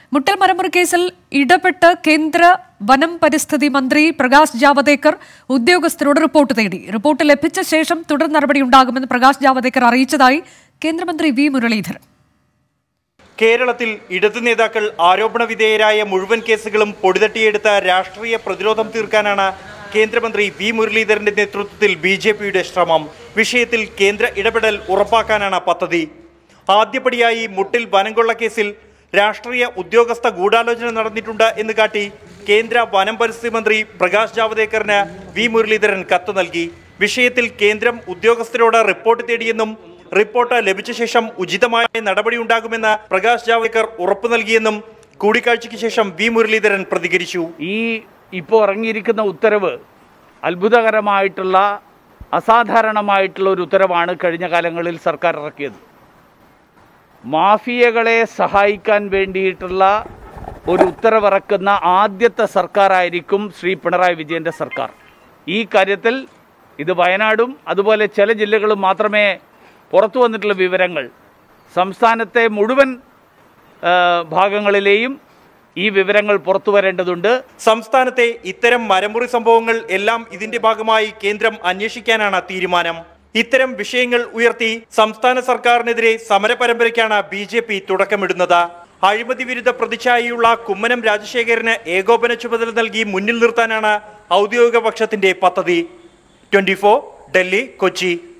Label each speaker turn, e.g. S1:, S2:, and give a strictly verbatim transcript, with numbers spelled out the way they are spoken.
S1: മുട്ടൽ മരമുറി കേസിൽ ഇടപെട്ട് കേന്ദ്ര വനം പരിസ്ഥിതി മന്ത്രി പ്രകാശ് ജാവദേക്കർ ഉദ്യോഗസ്ഥരോട് റിപ്പോർട്ട് തേടി. റിപ്പോർട്ട് ലഭിച്ച ശേഷം തുടർ നടപടിയുണ്ടാകുമെന്ന് പ്രകാശ് ജാവദേക്കർ അറിയിച്ചതായി കേന്ദ്രമന്ത്രി വി മുരളീധരൻ.
S2: കേരളത്തിൽ ഇടതു നേതാക്കൾ ആരോപണ വിധേയരായ മുഴുവൻ കേസുകളും പൊടിതട്ടിയെടുത്ത രാഷ്ട്രീയ പ്രതിരോധം തീർക്കാനാണ് കേന്ദ്രമന്ത്രി വി മുരളീധരന്റെ നേതൃത്വത്തിൽ ബി ജെ പിയുടെ ശ്രമം. വിഷയത്തിൽ കേന്ദ്ര ഇടപെടൽ ഉറപ്പാക്കാനാണ് പദ്ധതി. ആദ്യപടിയായി മുട്ടിൽ വനംകൊള്ള കേസിൽ രാഷ്ട്രീയ ഉദ്യോഗസ്ഥ ഗൂഢാലോചന നടന്നിട്ടുണ്ട് എന്ന് കാട്ടി കേന്ദ്ര വനം പരിസ്ഥിതി മന്ത്രി പ്രകാശ് ജാവദേക്കറിന് വി മുരളീധരൻ കത്ത് നൽകി. വിഷയത്തിൽ കേന്ദ്രം ഉദ്യോഗസ്ഥരോട് റിപ്പോർട്ട് തേടിയെന്നും റിപ്പോർട്ട് ലഭിച്ച ശേഷം ഉചിതമായ നടപടിയുണ്ടാകുമെന്ന് പ്രകാശ് ജാവദേക്കർ ഉറപ്പു നൽകിയെന്നും കൂടിക്കാഴ്ചയ്ക്ക് ശേഷം വി മുരളീധരൻ പ്രതികരിച്ചു.
S3: ഈ ഇപ്പോൾ ഇറങ്ങിയിരിക്കുന്ന ഉത്തരവ് അത്ഭുതകരമായിട്ടുള്ള അസാധാരണമായിട്ടുള്ള ഒരു ഉത്തരവാണ് കഴിഞ്ഞ കാലങ്ങളിൽ സർക്കാർ ഇറക്കിയത്. മാഫിയകളെ സഹായിക്കാൻ വേണ്ടിയിട്ടുള്ള ഒരു ഉത്തരവിറക്കുന്ന ആദ്യത്തെ സർക്കാരായിരിക്കും ശ്രീ പിണറായി വിജയൻ്റെ സർക്കാർ. ഈ കാര്യത്തിൽ ഇത് വയനാടും അതുപോലെ ചില ജില്ലകളും മാത്രമേ പുറത്തു വന്നിട്ടുള്ള വിവരങ്ങൾ. സംസ്ഥാനത്തെ മുഴുവൻ ഭാഗങ്ങളിലെയും ഈ വിവരങ്ങൾ പുറത്തു വരേണ്ടതുണ്ട്.
S2: സംസ്ഥാനത്തെ ഇത്തരം മരമുറി സംഭവങ്ങൾ എല്ലാം ഇതിന്റെ ഭാഗമായി കേന്ദ്രം അന്വേഷിക്കാനാണ് തീരുമാനം. ഇത്തരം വിഷയങ്ങൾ ഉയർത്തി സംസ്ഥാന സർക്കാരിനെതിരെ സമരപരമ്പരയ്ക്കാണ് ബി ജെ പി തുടക്കമിടുന്നത്. അഴിമതി വിരുദ്ധ പ്രതിച്ഛായയുള്ള കുമ്മനം രാജശേഖരന് ഏകോപന ചുമതല നൽകി മുന്നിൽ നിർത്താനാണ് ഔദ്യോഗിക പക്ഷത്തിന്റെ പദ്ധതി. Twenty four Delhi, Kochi.